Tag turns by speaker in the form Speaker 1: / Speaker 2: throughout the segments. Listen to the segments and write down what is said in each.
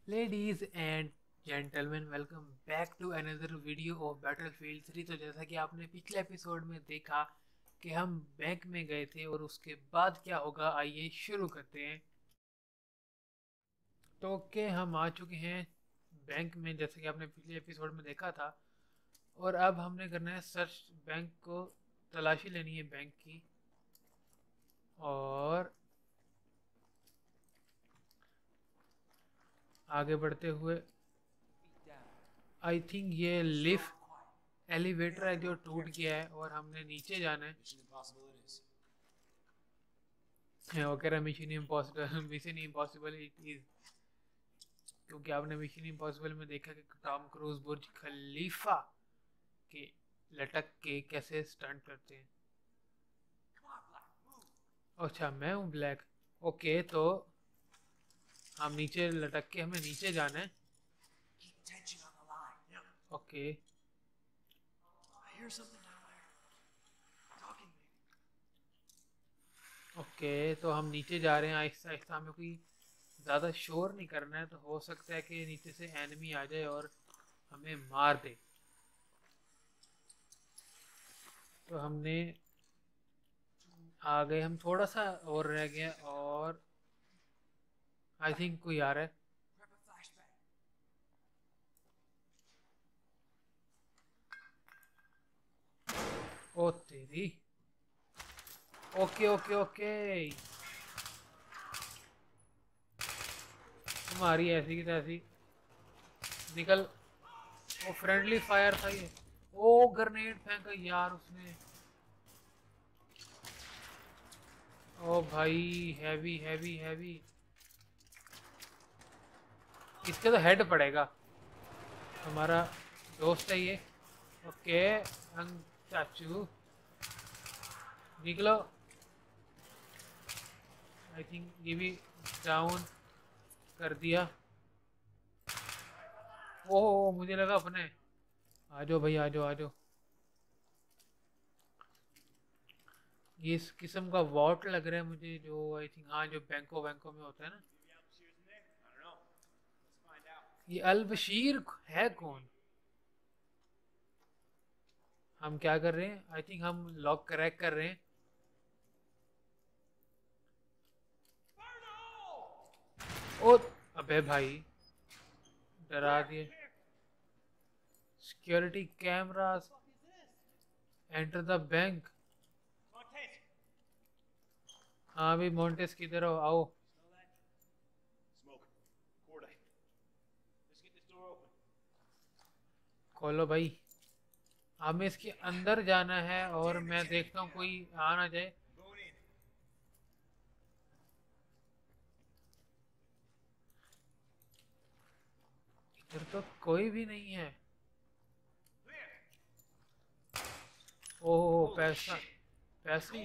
Speaker 1: Ladies and gentleman, welcome back to another video of Battlefield 3। तो जैसा कि आपने पिछले एपिसोड में देखा कि हम बैंक में गए थे और उसके बाद क्या होगा, आइए शुरू करते हैं। तो हम आ चुके हैं बैंक में, जैसे कि आपने पिछले एपिसोड में देखा था। और अब हमने करना है सर्च, बैंक को तलाशी लेनी है बैंक की। और आगे बढ़ते हुए आई थिंक ये लिफ्ट एलिवेटर है जो टूट गया है और हमने नीचे जाना है। वो कह रहा mission impossible mission impossible it is, क्योंकि आपने मिशन इम्पॉसिबल में देखा कि टॉम क्रूज बुर्ज खलीफा के लटक के कैसे स्टंट करते हैं। अच्छा, मैं हूँ ब्लैक। ओके, तो हम नीचे लटक के हमें नीचे जाना है। ओके। ओके, तो हम नीचे जा रहे हैं आहिस्ता आहिस्ता। हमें कोई ज़्यादा शोर नहीं करना है, तो हो सकता है कि नीचे से एनिमी आ जाए और हमें मार दे। तो हमने आ गए, हम थोड़ा सा और रह गया और आई थिंक कोई आ रहा है। ओ तेरी। ओके ओके ओके, तुम्हारी ऐसी की तैसी निकल। वो फ्रेंडली फायर था ये। ओ ग्रेनेड फेंका यार उसने। ओ भाई, हैवी हैवी हैवी। इसके तो हेड पड़ेगा। हमारा दोस्त है ये। ओके, अंग चाचू निकलो। आई थिंक ये भी डाउन कर दिया। ओह, मुझे लगा अपने। आ जाओ भाई, आ जाओ आ जाओ। ये इस किस्म का वॉट लग रहा है मुझे, जो आई थिंक, हाँ, जो बैंकों बैंकों में होता है ना। ये अल बशीर है कौन? हम क्या कर रहे हैं? आई थिंक हम लॉक क्रैक कर रहे हैं। ओ, अबे भाई, डरा दिए। Security cameras, enter the bank. हाँ भाई, मोन्टेस किधर हो? आओ। खोलो भाई। हमें इसके अंदर जाना है और मैं देखता हूँ कोई आ ना जाए। इधर तो कोई भी नहीं है। ओह, पैसा, पैसे।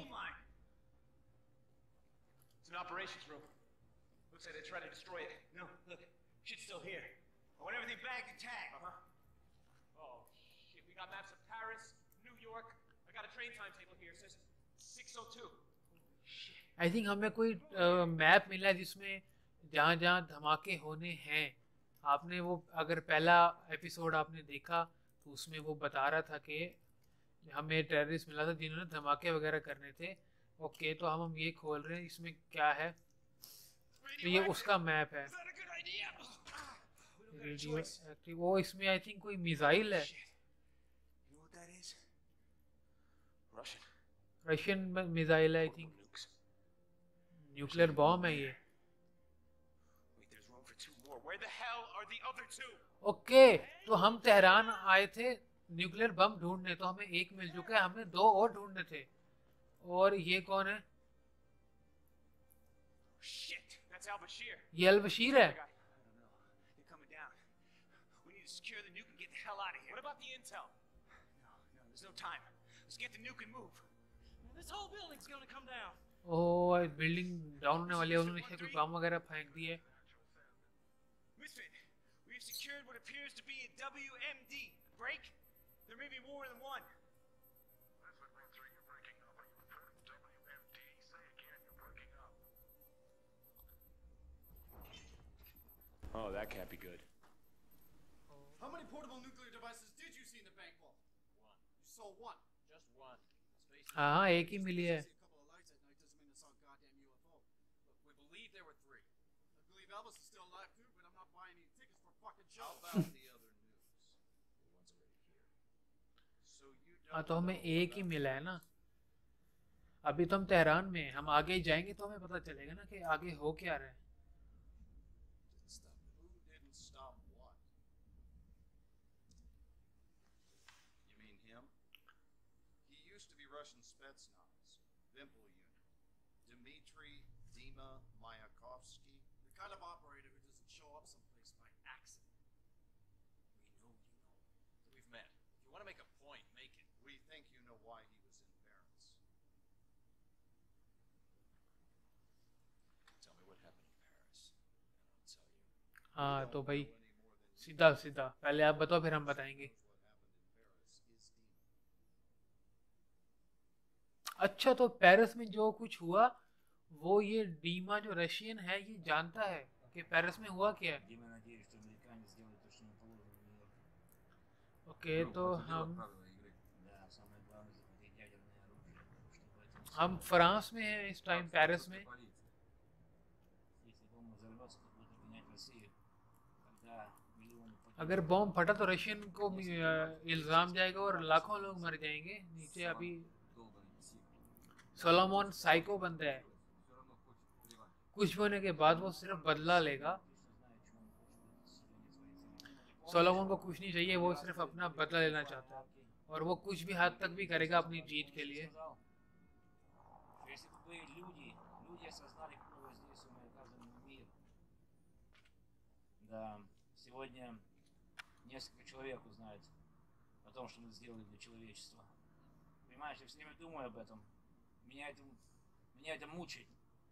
Speaker 2: It's an operations room. Looks like they tried to destroy it. No, look, shit's still here. I want everything bagged and tagged. Oh, shit. We got maps of Paris, New York. I got a train timetable here. It says 6:02.
Speaker 1: I think हमें कोई map मिला है जिसमें जहाँ जहाँ धमाके होने हैं। आपने वो, अगर पहला एपिसोड आपने देखा तो उसमें वो बता रहा था कि हमें टेररिस्ट मिला था जिन्होंने धमाके वगैरह करने थे। ओके, तो हम ये खोल रहे हैं, इसमें क्या है? तो ये उसका मैप है।
Speaker 2: Is that a good idea? We don't got a
Speaker 1: radio
Speaker 2: choice.
Speaker 1: Active, वो इसमें आई थिंक कोई मिसाइल है।
Speaker 2: Shit. You know what that is? Russian.
Speaker 1: Russian missile है I
Speaker 2: Portable
Speaker 1: think.
Speaker 2: nukes. There's
Speaker 1: nuclear
Speaker 2: only one
Speaker 1: bomb
Speaker 2: more
Speaker 1: है ये।
Speaker 2: there. Wait, there's room for two more. Where the hell are the other two?
Speaker 1: Okay, तो हम Tehran आए थे nuclear bomb ढूंढने, तो हमें एक मिल चुका है, हमें दो और ढूंढने थे। और ये कौन है?
Speaker 2: Shit, that's Al Bashir.
Speaker 1: ये अल बशीर है।
Speaker 2: I don't know. They're coming down. We need to secure the nuke and get the hell out of here. What about the intel? No, there's no time. Let's get the nuke and move.
Speaker 3: This whole building's gonna come down.
Speaker 1: Oh, building down होने वाली है, उन्होंने शायद कोई बम वगैरह फेंक दिए।
Speaker 2: Misfit, we've secured what appears to be a WMD. Break? There may be more than one. Oh, that can't be good.
Speaker 4: How many portable nuclear devices did you see in the bank vault?
Speaker 3: One.
Speaker 4: You saw one.
Speaker 3: Just one. Space.
Speaker 1: हाँ एक ही मिली है.
Speaker 4: See a couple of lights at night doesn't mean I saw a goddamn UFO.
Speaker 3: Look, we believe there were three.
Speaker 4: I believe Elvis is still alive too, but I'm not buying any tickets for fucking
Speaker 5: How
Speaker 4: shows.
Speaker 5: about the other news?
Speaker 3: The one's already here.
Speaker 5: So you
Speaker 1: हाँ
Speaker 5: don't
Speaker 1: तो हमें
Speaker 5: know
Speaker 1: एक ही
Speaker 5: about
Speaker 1: मिला है ना. अभी तो हम तेहरान में हैं. हम आगे जाएंगे तो हमें पता चलेगा ना कि आगे हो क्या रहा है.
Speaker 5: didn't stop it. Who didn't stop what? You mean him? He used to be Russian Spetsnaz, Vimple unit. Dmitry Dima Mayakovsky.
Speaker 4: The kind of operator who doesn't show up someplace by accident.
Speaker 3: We know you know. We've met. If you want to make a point, make it.
Speaker 5: We think you know why he was in Paris.
Speaker 3: Tell me what happened in Paris, and I'll tell you.
Speaker 1: हाँ
Speaker 5: We
Speaker 1: तो
Speaker 5: don't
Speaker 1: भाई
Speaker 5: know any more than you
Speaker 1: सीधा
Speaker 5: do.
Speaker 1: सीधा पहले आप बताओ फिर हम बताएंगे.
Speaker 5: Knows what happened in Paris is Dima.
Speaker 1: अच्छा तो पेरिस में जो कुछ हुआ वो ये डीमा जो रशियन है ये जानता है कि पेरिस में हुआ क्या है.
Speaker 6: Дима надеется, что американец сделает то, что ему положено в Нью-Йорке.
Speaker 1: ओके तो हम
Speaker 6: Да, самое главное захватить ядерное оружие, потому что в этом
Speaker 1: हम
Speaker 6: смысл.
Speaker 1: फ्रांस में हैं इस टाइम पेरिस में.
Speaker 6: Если бомба взорвется, то будет обвинять Россию, когда миллионы
Speaker 1: अगर बॉम्ब फटा तो रशियन को इल्ज़ाम जाएगा और लाखों लोग मर जाएंगे. नीचे अभी सोलोमन साइको बंदा है. कुछ भी होने के बाद वो सिर्फ बदला लेगा. सोलोमन को कुछ नहीं चाहिए, वो सिर्फ अपना बदला लेना चाहता है और वो कुछ भी हद तक भी करेगा अपनी जीत के लिए.
Speaker 6: Если бы люди осознали, какое воздействие мы оказываем на мир. Да, сегодня несколько человек узнает о том, что мы сделали для человечества. Понимаешь, я все время думаю об этом. Меня это мучает.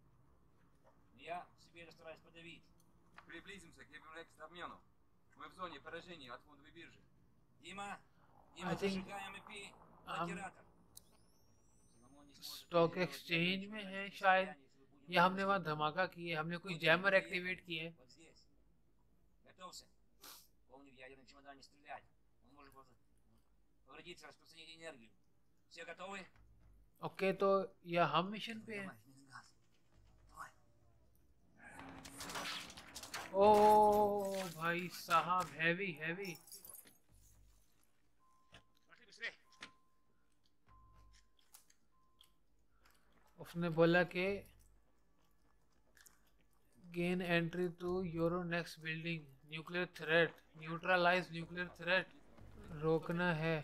Speaker 6: Я себе это стараюсь подавить.
Speaker 7: Приблизимся к Еврекс-обмену. Мы в зоне поражения от фондовой биржи.
Speaker 6: Дима,
Speaker 1: I think
Speaker 6: зажигаем IP блокиратор. Соломон не сможет
Speaker 1: stock
Speaker 6: переделать
Speaker 1: exchange
Speaker 6: ядерное
Speaker 1: में है
Speaker 6: оружие,
Speaker 1: शायद,
Speaker 6: если вы будете
Speaker 1: या हमने वहाँ
Speaker 6: делать
Speaker 1: धमाका किए, हमने कोई
Speaker 6: Вот
Speaker 1: जैमर
Speaker 6: приехали,
Speaker 1: एक्टिवेट किए.
Speaker 6: Вот здесь. Готовься. Помни, в ядерный чемодан не стрелять. Он может повредить распространение энергии. Все готовы?
Speaker 1: ओके तो या हम मिशन पे हैं.
Speaker 6: Давай, газ. Давай.
Speaker 1: ओ भाई साहब हैवी हैवी.
Speaker 2: Пошли быстрее.
Speaker 1: उसने बोला कि gain entry to Euronext building, nuclear threat, neutralise nuclear threat, रोकना है.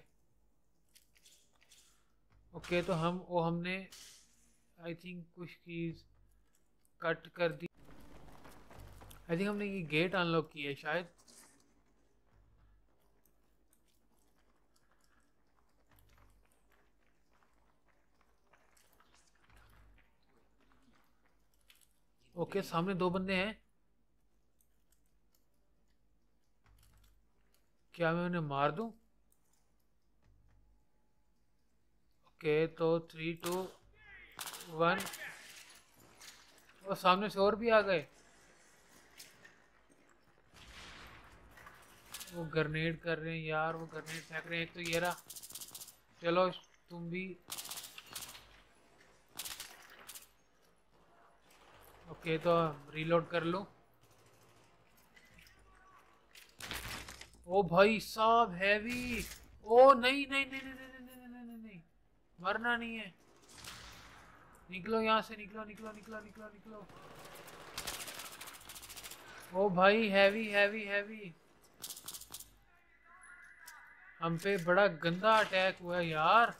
Speaker 1: ओके तो हमने आई थिंक कुछ कीज कट कर दी. आई थिंक हमने ये गेट अनलॉक किया है शायद. ओके सामने दो बंदे हैं. क्या मैं उन्हें मार दूं? ओके तो 3 2 1. और सामने से और भी आ गए. वो ग्रेनेड कर रहे हैं यार, वो ग्रेनेड फेंक रहे हैं. एक तो ये रहा. चलो तुम भी. ओके तो रीलोड कर लो. ओ भाई साहब हैवी. ओ नहीं नहीं नहीं नहीं नहीं नहीं नहीं नहीं नहीं, मरना नहीं है. निकलो यहाँ से, निकलो निकलो निकलो निकलो निकलो. ओ भाई हैवी हैवी हैवी. हम पे बड़ा गंदा अटैक हुआ है यार.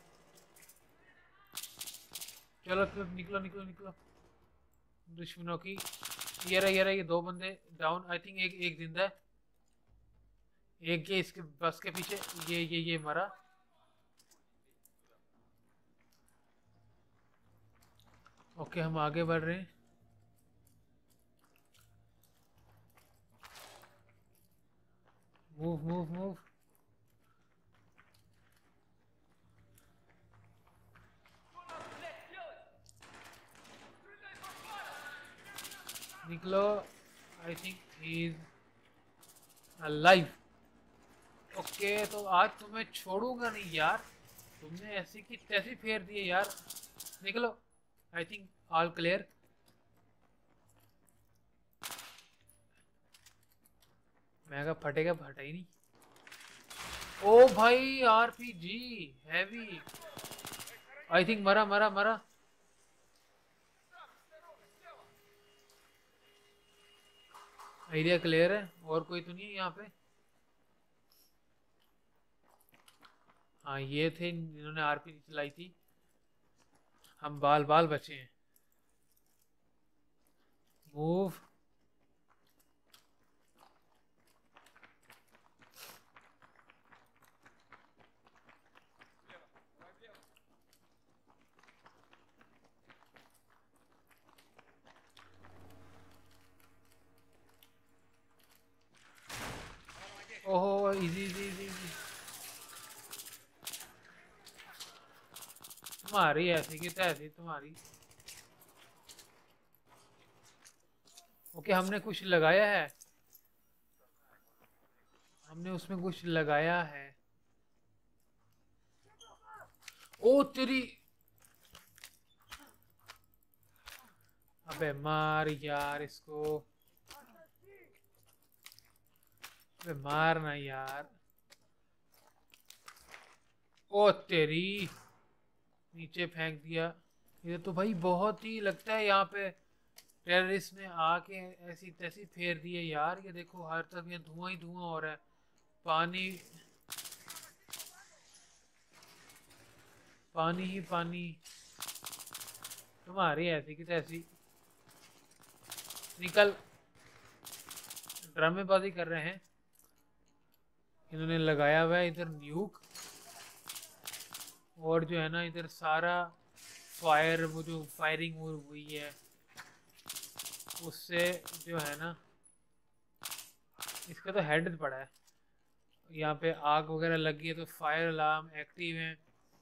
Speaker 1: चलो फिर निकलो निकलो निकलो दुश्मनों की. ये रहा ये दो बंदे डाउन. आई थिंक एक जिंदा है. एक ये इसके बस के पीछे. ये मरा. ओके हम आगे बढ़ रहे हैं. Move move move. निकलो. I think he is live. Okay तो आज तुम्हें छोड़ूंगा नहीं यार, तुमने ऐसी की तैसी फेर दिए यार। निकलो। I think all clear. मैं कहा फटेगा, फटा ही नहीं। ओ भाई आरपीजी हैवी। आई थिंक मरा मरा मरा। एरिया क्लियर है, और कोई तो नहीं है यहाँ पे। हाँ ये थे जिन्होंने आरपीजी चलाई थी। हम बाल बाल बचे हैं। मूव। ओहो इजी इजी इजी इजी। तुम्हारी ऐसी की तैसी तुम्हारी। ओके हमने कुछ लगाया है, हमने उसमें कुछ लगाया है। ओ तेरी। अबे मार यार इसको, अबे मारना यार। ओ तेरी, नीचे फेंक दिया। ये तो भाई बहुत ही लगता है यहाँ पे टेररिस्ट ने आके ऐसी तैसी फेर दी है यार। ये देखो हर तरफ ये धुआं ही धुआं हो रहा है। पानी पानी ही पानी। तुम्हारी ऐसी की तैसी। निकल। ड्रामेबाजी कर रहे हैं। इन्होंने लगाया हुआ है इधर न्यूक, और जो है ना इधर सारा फायर, वो जो फायरिंग हुई है उससे जो है ना, इसका तो हेड पड़ा है। यहाँ पे आग वगैरह लगी है तो फायर अलार्म एक्टिव है।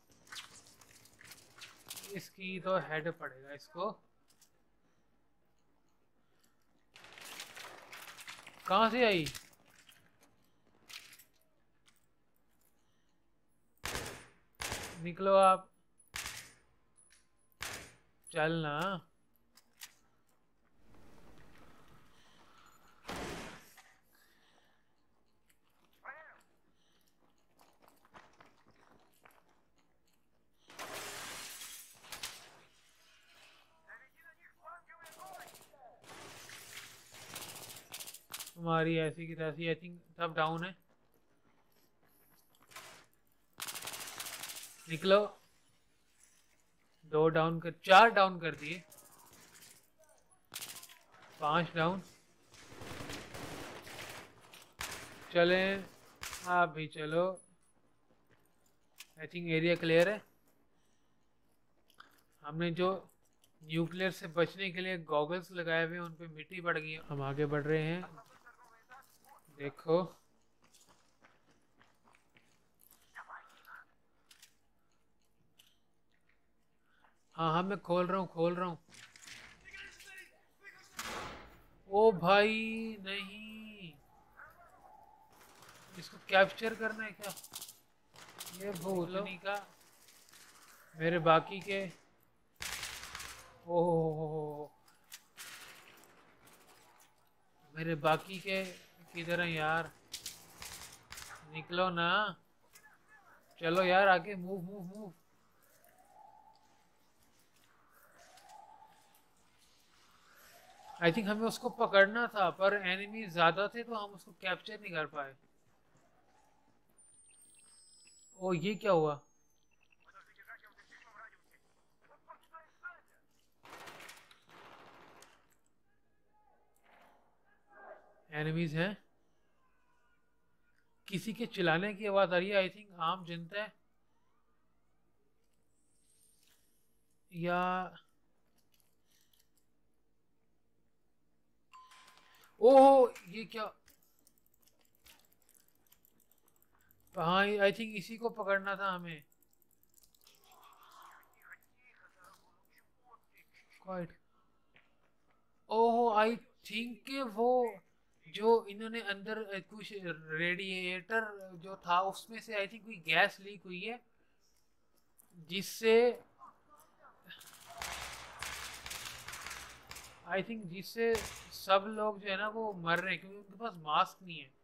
Speaker 1: इसकी तो हेड पड़ेगा इसको। कहाँ से आई? निकलो आप, चलना। तुम्हारी ऐसी की तैसी। आई थिंक सब डाउन है। निकलो। 2 डाउन कर, 4 डाउन कर दिए। 5 डाउन। चलें आप भी चलो। आई थिंक एरिया क्लियर है। हमने जो न्यूक्लियर से बचने के लिए गॉगल्स लगाए हुए हैं उन पे मिट्टी पड़ गई है। हम आगे बढ़ रहे हैं। देखो हाँ हाँ मैं खोल रहा हूँ, खोल रहा हूँ। ओ भाई नहीं, इसको कैप्चर करना है क्या? ये भूतनी का मेरे बाकी के। ओह मेरे बाकी के किधर हैं यार? निकलो ना, चलो यार आगे। Move move move. I think हमें उसको पकड़ना था पर एनिमी ज्यादा थे तो हम उसको कैप्चर नहीं कर पाए। ओ ये क्या हुआ? एनिमीज हैं। किसी के चिल्लाने की आवाज आ रही है। आई थिंक आम जनता है या ओह ये क्या? हाँ आई थिंक इसी को पकड़ना था हमें। क्वाइट। ओह आई थिंक वो जो इन्होंने अंदर कुछ रेडिएटर जो था उसमें से आई थिंक कोई गैस लीक हुई है जिससे सब लोग जो है ना वो मर रहे हैं क्योंकि उनके पास मास्क नहीं है।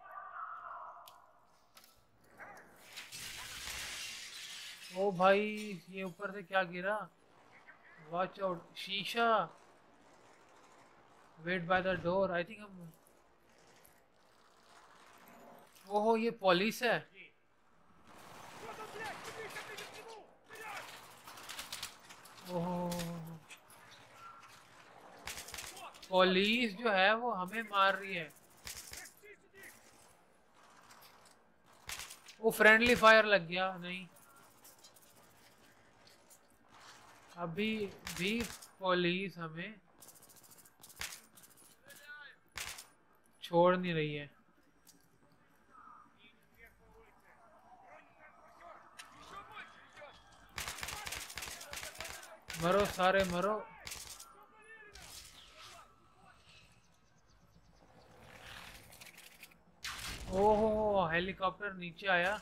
Speaker 1: ओ भाई ये ऊपर से क्या गिरा, वॉच आउट, शीशा, wait by the door. I think हम, ओहो ये पुलिस है। ओहो पुलिस जो है वो हमें मार रही है। वो फ्रेंडली फायर लग गया। नहीं अभी भी पुलिस हमें छोड़ नहीं रही है। मरो सारे मरो। ओहो हेलीकॉप्टर नीचे आया।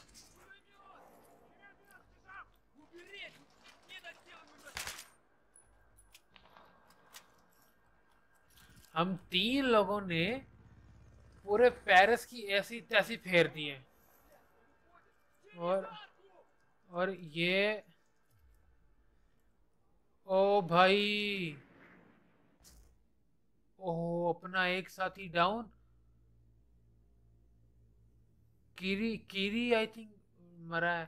Speaker 1: हम 3 लोगों ने पूरे पेरिस की ऐसी तैसी फेर दी है। और ये ओ भाई, ओहो अपना एक साथी डाउन। कीरी कीरी आई थिंक मरा है।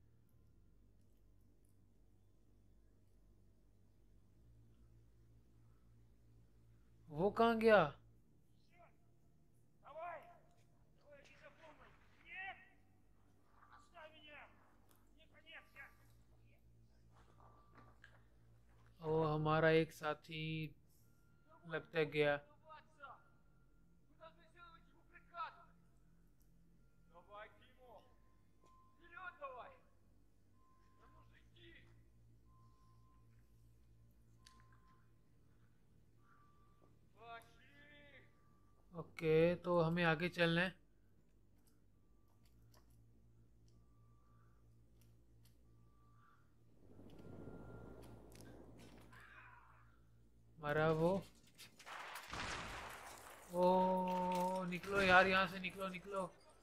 Speaker 1: वो कहाँ गया? ओ हमारा एक साथी लगता है गया।
Speaker 2: Давай, Тимо! Вперед давай! Нам нужно идти! Пошли!
Speaker 1: ओके तो हमें आगे चलना है। मरा वो। ओ निकलो यार यहाँ से, निकलो निकलो।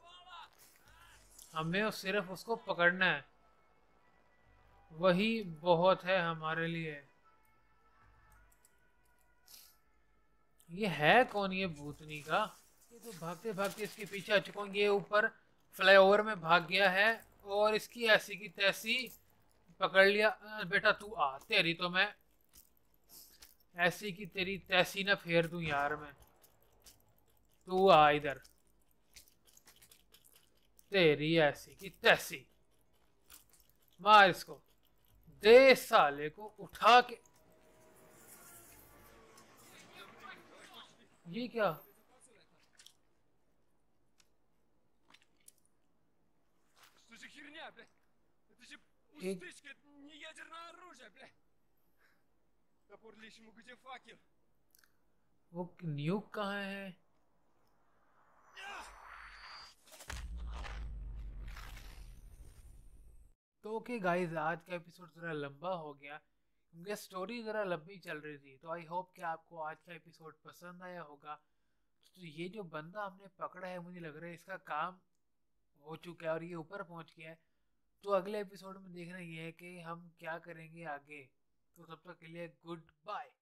Speaker 1: हमें सिर्फ उसको पकड़ना है, वही बहुत है हमारे लिए। ये है कौन ये भूतनी का? ये तो भागते भागते इसके पीछे आ चुका हूँ। ये ऊपर फ्लाईओवर में भाग गया है और इसकी ऐसी की तैसी पकड़ लिया। बेटा तू आ, तेरी तो मैं ऐसी की तेरी तैसी ना फेर दूं यार मैं। तू आ इधर, तेरी ऐसी की तैसी। मार इसको, दे साले को उठा के। ये क्या?
Speaker 2: Что за херня, бля? Это же
Speaker 1: Эй.
Speaker 2: пустышка, это не ядерное оружие, бля! Топор лишнему, где факел?
Speaker 1: वो न्यूक कहाँ है? तो ओके गाइस, आज का एपिसोड ज़रा लंबा हो गया क्योंकि स्टोरी ज़रा लंबी चल रही थी। तो आई होप कि आपको आज का एपिसोड पसंद आया होगा। तो ये जो बंदा हमने पकड़ा है, मुझे लग रहा है इसका काम हो चुका है और ये ऊपर पहुंच गया है। तो अगले एपिसोड में देखना ये है कि हम क्या करेंगे आगे। तो तब तक के लिए गुड बाय।